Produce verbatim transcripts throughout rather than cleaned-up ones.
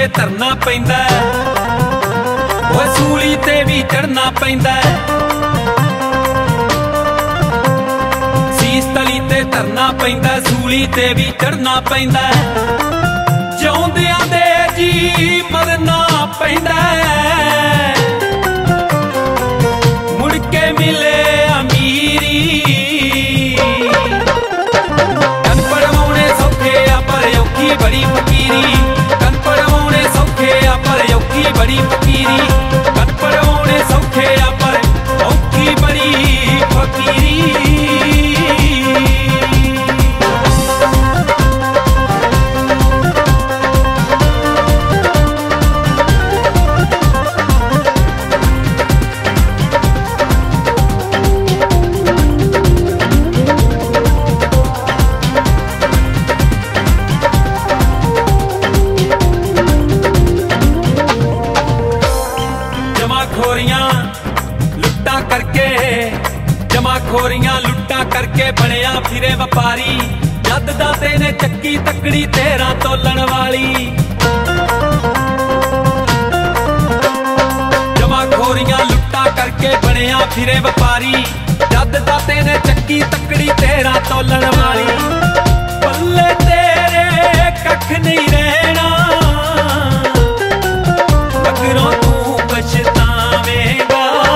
धरना पैंदा, ओए सूली ते भी चढ़ना पैंदा, सीस तली ते धरना पैंदा, सूली ते भी चढ़ना पैंदा, जिउंदियां दे जी मरना पैंदा, मुड़ के मिले अमीरी। कन पड़वाने सौखे आ पर औखी बड़ी फकीरी, कन पड़वाने सौखे आ पर औखी बड़ी फकीरी, कन पड़वाने सौखे आ पर औखी बड़ी फकीरी। खोरियां लुट्टा करके बनया फिरे व्यापारी, जद दाते ने चक्की तकड़ी तेरा तोलन वाली। जमा खोरियां लुट्टा करके बनया फिरे व्यापारी, जद दाते ने चक्की तकड़ी तेरा तोलन वाली। पल्ले तेरे कख नहीं रहना, अगरों तू पछतावेगा।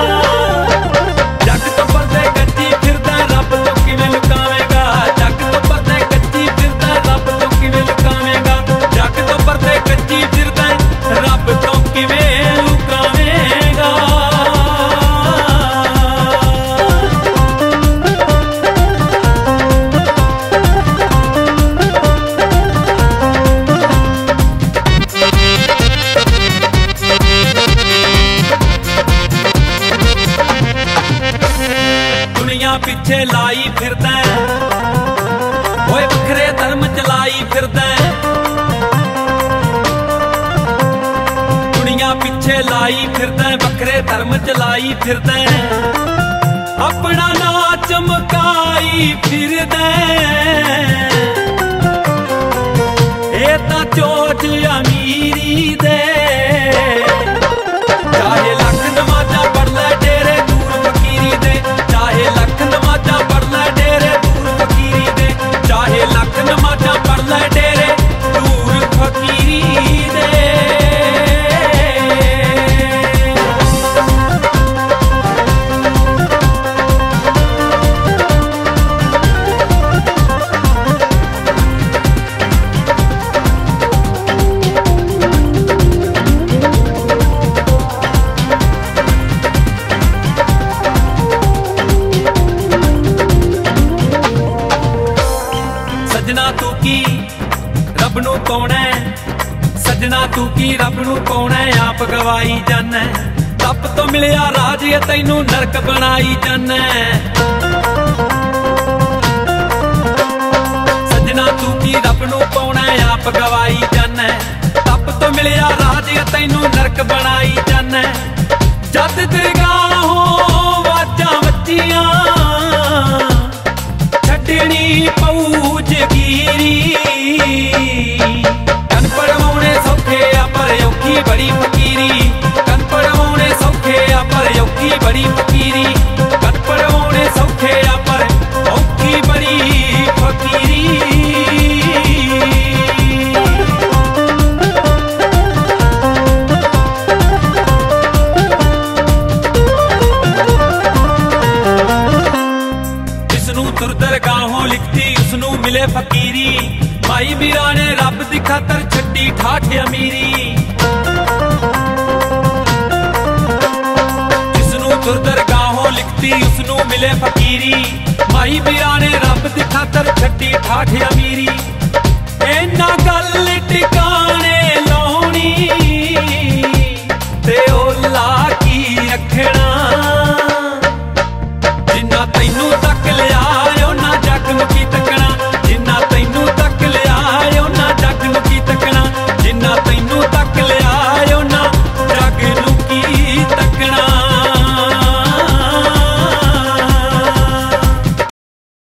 पिछे लाई फिरदा, ओए वखरे धर्म चलाई फिरदा, दुनिया पिछे लाई फिरदा, वखरे धर्म चलाई फिरदा, अपना ना चमकाई फिरदा। ये तां चोट अमीरी दे, चाहे लख नमाजा पढ़ लै डेरे दूर फकीरी दे, चाहे लख नमाजा पढ़ लै डेरे दूर फकीरी दे, चाहे लख नमाजा पढ़ लै डेरे दूर फकीरी दे। सजना तू की रब नू पाउणा, सजना तू की रब नू पाउणा, आप गवाई जाना। तप तो मिलिया राज तैनू नरक बनाई जाना। सजना तू की रब नू पाउणा, आप गवाई जाना। तप तो मिलिया राज तैनू नरक बनाई जाना। जद दरगाहों वाजां वज्जियां, छड्डनी पऊ जगीरी। कन पड़वाने सौखे आ पर औखी बड़ी फकीरी, कन पड़वाने सौखे आ पर औखी बड़ी फकीरी, कन पड़वाने सौखे आ पर औखी बड़ी फकीरी। दरगाहों लिखती उसनू मिले फकीरी, माई मीरा ने रब दी खातर छड्डी ठाठ अमीरी। जिसनू तुर दरगाहों लिखती उसनू मिले फकीरी, माई मीरा ने रब दी खातर छड्डी ठाठ अमीरी। इन्ना गल टिकाने लाउणी ते ओला की रखना, जिन्ना तैनू तक लिया